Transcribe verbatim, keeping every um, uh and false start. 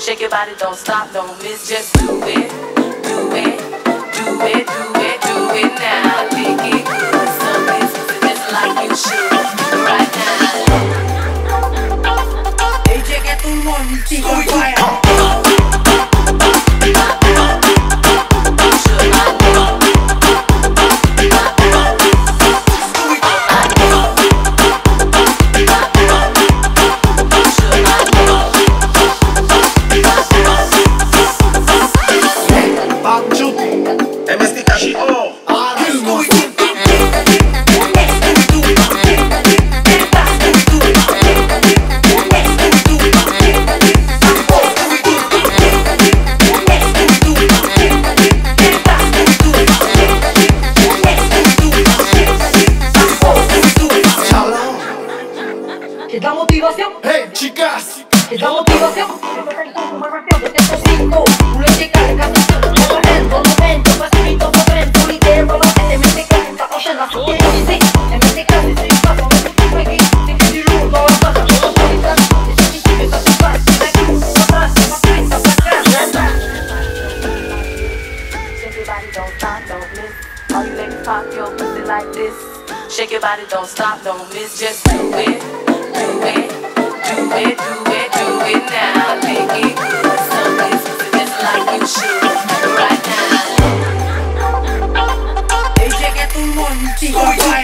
Shake your body, don't stop, don't miss, just do it, do it, do it, do it, do it now. Lick it good, so this just like you should, right now. Hey, check it, tout le monde, ici, on fire. Es la motivación. Hey, chicas. Es la motivación. Cinco, tú le checas el canto, momento, momento, facilito, momento, líder, vamos a te mete calienta, oye, la suya, sí, te mete calienta, si paso, me mete aquí, si que si rudo, no vas a hacer solita, ese si que está sin paz, si me quedo, no pasa, no pasa, para atrás. Shake your body, don't stop, don't miss. All you ladies pop your pussy like this. Shake your body, don't stop, don't miss, just do it, do it, do it, do it, do it now. Lick it good, so this just like you should, right now. Hey, check it, tout le monde, ici, on fire.